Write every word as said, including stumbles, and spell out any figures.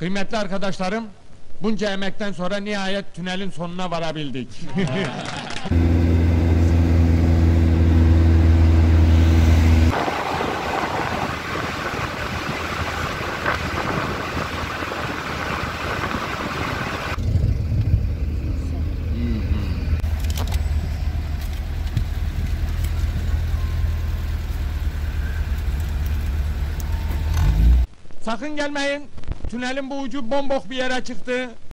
Kıymetli arkadaşlarım, bunca emekten sonra nihayet tünelin sonuna varabildik. Sakın gelmeyin, tünelin bu ucu bombok bir yere çıktı.